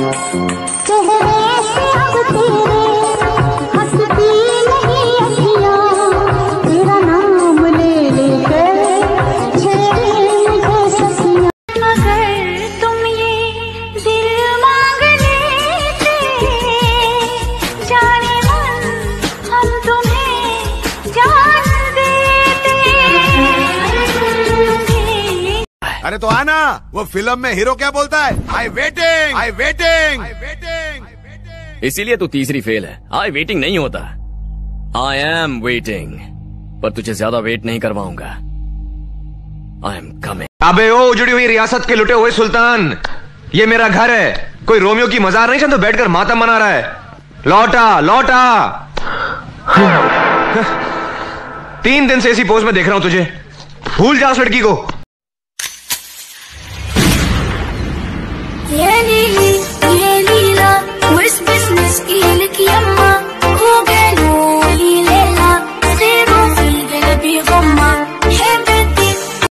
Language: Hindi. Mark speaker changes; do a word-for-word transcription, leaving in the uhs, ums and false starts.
Speaker 1: अरे तो आना, वो फिल्म में हीरो क्या बोलता है? I waiting, I waiting, I waiting.
Speaker 2: इसीलिए तू तीसरी फेल है। आई वेटिंग नहीं होता, आई एम वेटिंग। पर तुझे ज्यादा वेट नहीं करवाऊंगा। I am coming.
Speaker 3: अबे ओ उजड़ी हुई रियासत के लुटे हुए सुल्तान, ये मेरा घर है, कोई रोमियो की मजार नहीं तो बैठकर मातम मना रहा है। लौटा लौटा। तीन दिन से इसी पोज में देख रहा हूं तुझे, भूल जा उस लड़की को।